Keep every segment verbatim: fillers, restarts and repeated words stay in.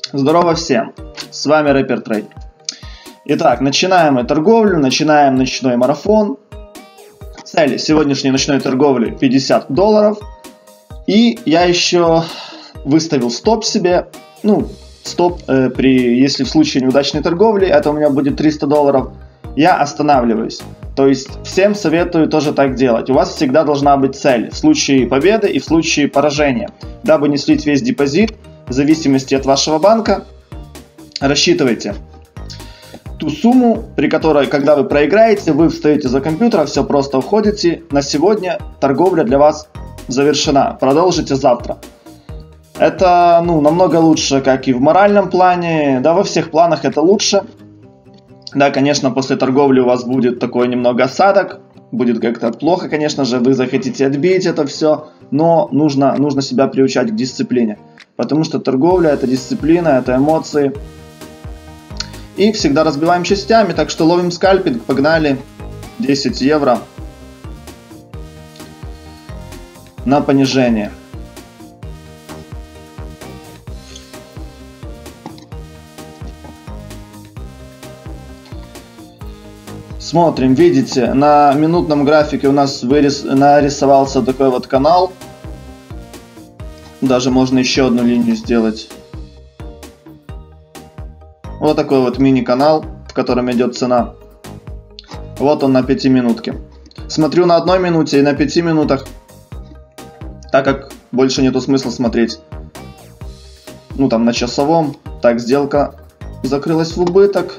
Здорово всем, с вами Рэпер Трейд. Итак, начинаем мы торговлю, начинаем ночной марафон. Цель сегодняшней ночной торговли пятьдесят долларов. И я еще выставил стоп себе, ну, стоп э, при, если в случае неудачной торговли, это у меня будет триста долларов, я останавливаюсь. То есть всем советую тоже так делать. У вас всегда должна быть цель в случае победы и в случае поражения. Дабы не слить весь депозит, в зависимости от вашего банка, рассчитывайте ту сумму, при которой, когда вы проиграете, вы встаете за компьютер, все просто уходите. На сегодня торговля для вас завершена. Продолжите завтра. Это ну, намного лучше, как и в моральном плане, да, во всех планах это лучше. Да, конечно, после торговли у вас будет такой немного осадок, будет как-то плохо, конечно же, вы захотите отбить это все, но нужно, нужно себя приучать к дисциплине, потому что торговля это дисциплина, это эмоции. И всегда разбиваем частями, так что ловим скальпинг, погнали, десять евро на понижение. Смотрим, видите, на минутном графике у нас вырис, нарисовался такой вот канал. Даже можно еще одну линию сделать. Вот такой вот мини-канал, в котором идет цена. Вот он на пяти минутке. Смотрю на одной минуте и на пяти минутах, так как больше нету смысла смотреть. Ну там на часовом. Так, сделка закрылась в убыток.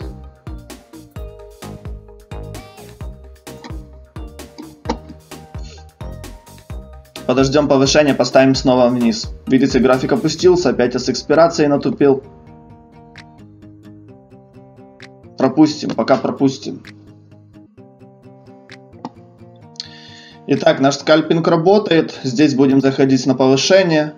Подождем повышения, поставим снова вниз. Видите, график опустился, опять с экспирацией натупил. Пропустим, пока пропустим. Итак, наш скальпинг работает. Здесь будем заходить на повышение.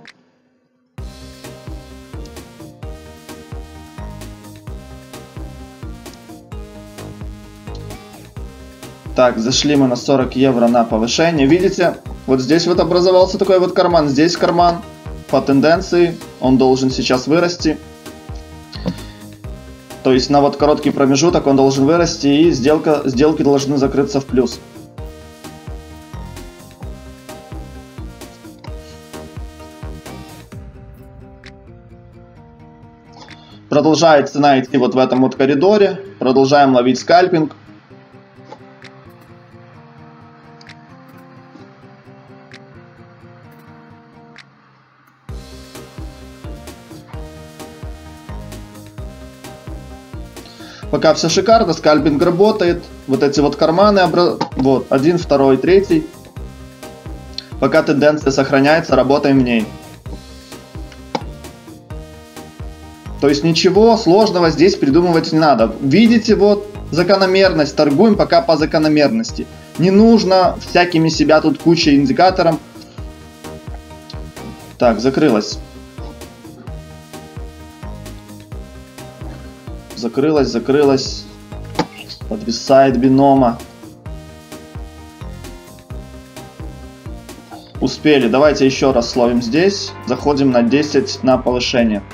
Так, зашли мы на сорок евро на повышение. Видите, вот здесь вот образовался такой вот карман. Здесь карман по тенденции. Он должен сейчас вырасти. То есть на вот короткий промежуток он должен вырасти. И сделка, сделки должны закрыться в плюс. Продолжает цена идти вот в этом вот коридоре. Продолжаем ловить скальпинг. Пока все шикарно, скальпинг работает. Вот эти вот карманы, вот, один, второй, третий. Пока тенденция сохраняется, работаем в ней. То есть ничего сложного здесь придумывать не надо. Видите, вот, закономерность, торгуем пока по закономерности. Не нужно всякими себя тут кучей индикаторов. Так, закрылась. Закрылась, закрылась. Подвисает бинома. Успели. Давайте еще раз словим здесь. Заходим на десять на повышение.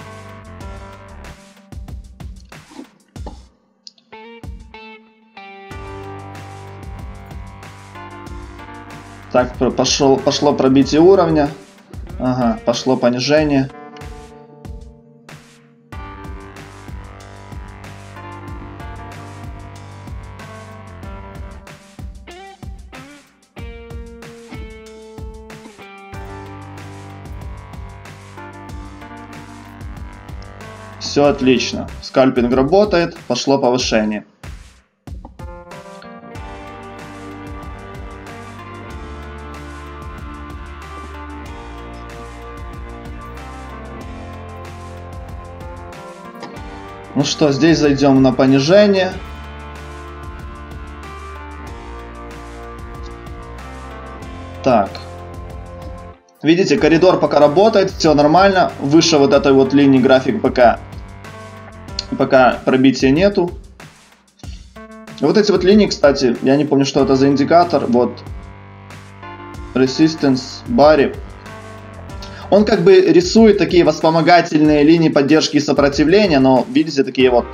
Так, пошел, пошло пробитие уровня. Ага, пошло понижение. Все отлично. Скальпинг работает, пошло повышение. Ну что, здесь зайдем на понижение. Так. Видите, коридор пока работает, все нормально. Выше вот этой вот линии график пока, пока пробития нету. Вот эти вот линии, кстати, я не помню, что это за индикатор. Вот. Resistance, Barry. Он как бы рисует такие вспомогательные линии поддержки и сопротивления, но видите, такие вот.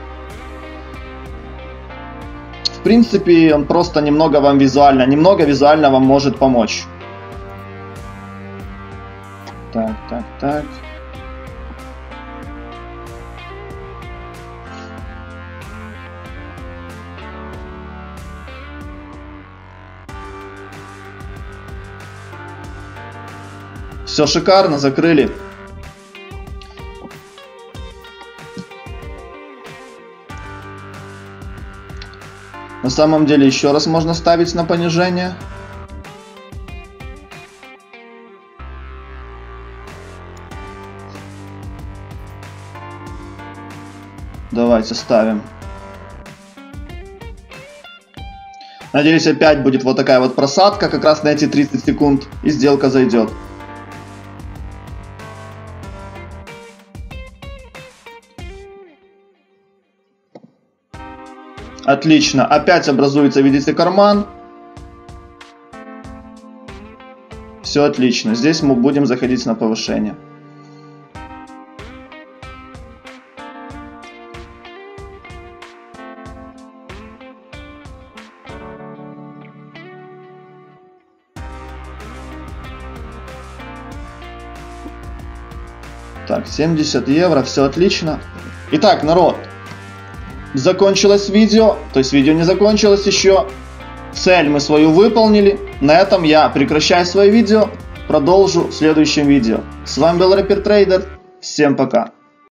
В принципе, он просто немного вам визуально, немного визуально вам может помочь. Так, так, так. Все шикарно, закрыли. На самом деле еще раз можно ставить на понижение. Давайте ставим. Надеюсь, опять будет вот такая вот просадка, как раз на эти тридцать секунд, и сделка зайдет. Отлично. Опять образуется, видите, карман. Все отлично. Здесь мы будем заходить на повышение. Так, семьдесят евро, все отлично. Итак, народ, закончилось видео, то есть видео не закончилось еще. Цель мы свою выполнили. На этом я прекращаю свое видео, продолжу в следующем видео. С вами был Рэпер Трейдер. Всем пока.